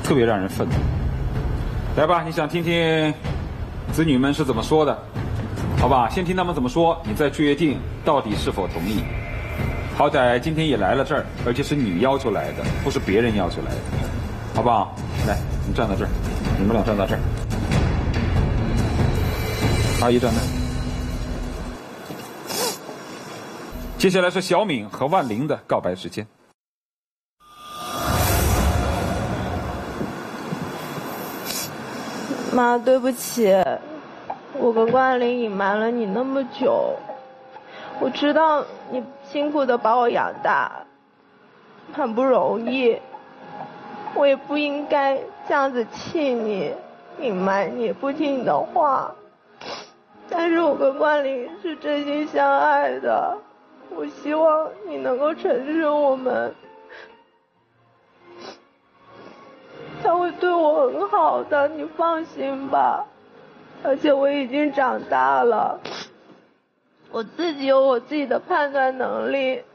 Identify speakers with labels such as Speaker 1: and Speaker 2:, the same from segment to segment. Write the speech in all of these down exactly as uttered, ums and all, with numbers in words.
Speaker 1: 特别让人愤怒。来吧，你想听听子女们是怎么说的？好吧，先听他们怎么说，你再决定到底是否同意。好歹今天也来了这儿，而且是你要求来的，不是别人要求来的，好不好？来，你们站到这儿，你们俩站到这儿，阿姨站那儿。接下来是小敏和万玲的告白时间。
Speaker 2: 妈，对不起，我跟冠霖隐瞒了你那么久。我知道你辛苦的把我养大，很不容易，我也不应该这样子气你、隐瞒你、不听你的话。但是我跟冠霖是真心相爱的，我希望你能够承认我们。他会对我很好的，你放心吧。而且我已经长大了，我自己有我自己的判断能力。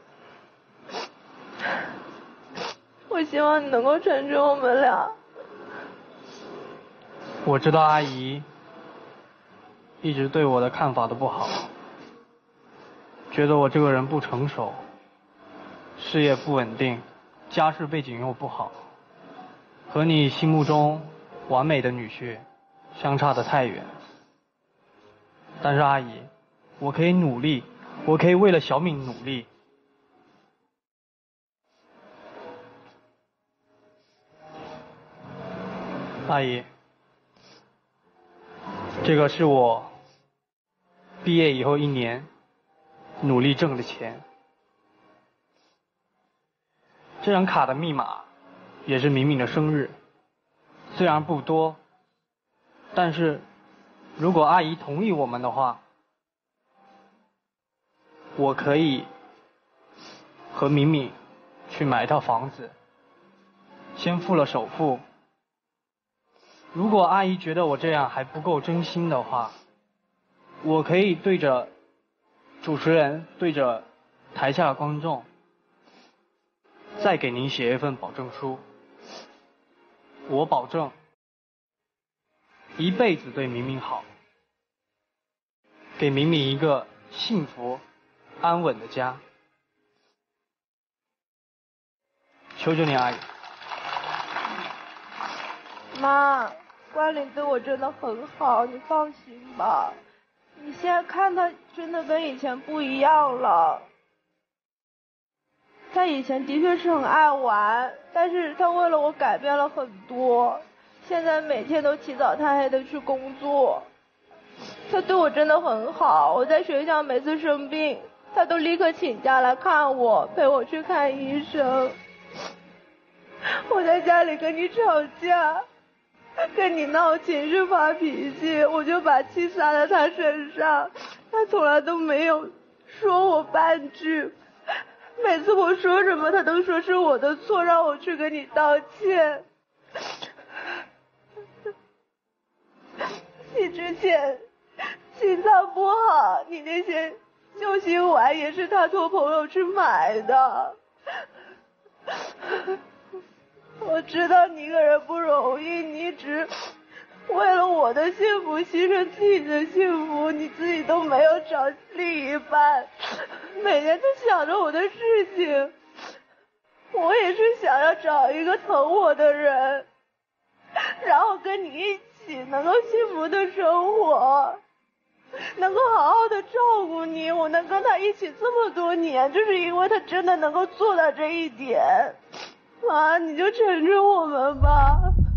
Speaker 2: 我希望你能够承认我们俩。
Speaker 3: 我知道阿姨一直对我的看法都不好，觉得我这个人不成熟，事业不稳定，家世背景又不好，和你心目中完美的女婿相差得太远。但是阿姨，我可以努力，我可以为了小敏努力。阿姨，这个是我毕业以后一年努力挣的钱。这张卡的密码也是敏敏的生日，虽然不多，但是如果阿姨同意我们的话，我可以和敏敏去买一套房子，先付了首付。如果阿姨觉得我这样还不够真心的话，我可以对着主持人，对着台下的观众，再给您写一份保证书。我保证一辈子对敏敏好，给敏敏一个幸福安稳的家。求求你，阿姨。
Speaker 2: 妈，冠霖对我真的很好，你放心吧。你现在看他真的跟以前不一样了。他以前的确是很爱玩，但是他为了我改变了很多，现在每天都起早贪黑的去工作。他对我真的很好，我在学校每次生病，他都立刻请假来看我，陪我去看医生。我在家里跟你吵架，跟你闹情绪发脾气，我就把气撒在他身上，他从来都没有说我半句。每次我说什么他都说是我的错，让我去跟你道歉。你之前心脏不好，你那些救心丸也是他托朋友去买的。我知道你一个人不容易，你一直为了我的幸福牺牲自己的幸福，你自己都没有找另一半，每天都想着我的事情。我也是想要找一个疼我的人，然后跟你一起能够幸福的生活，能够好好的照顾你。我能跟他一起这么多年，就是因为他真的能够做到这一点。妈，你就承认我们吧。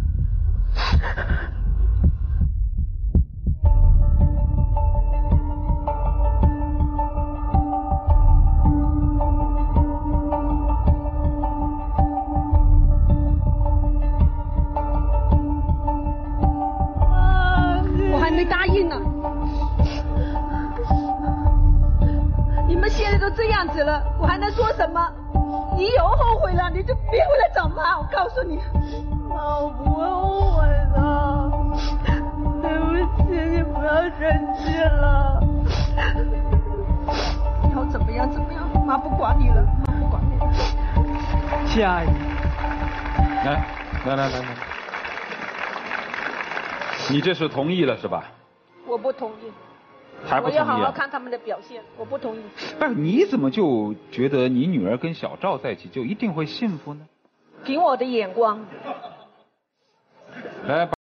Speaker 4: 我还没答应呢。你们现在都这样子了，我还能说什么？你有后悔了，你就别回来找妈，我告诉你。
Speaker 2: 妈，我不会后悔的。对不起，你不要生气了。
Speaker 4: 以后怎么样怎么样，妈不管你了，妈不管你了。
Speaker 3: 谢阿姨。
Speaker 1: 来来来来来。 你这是同意了是吧？
Speaker 4: 我不同意。
Speaker 1: 还不同意、啊？
Speaker 4: 我要好好看他们的表现，我不同意。
Speaker 1: 不是，你怎么就觉得你女儿跟小赵在一起就一定会幸福呢？
Speaker 4: 凭我的眼光。
Speaker 1: 来。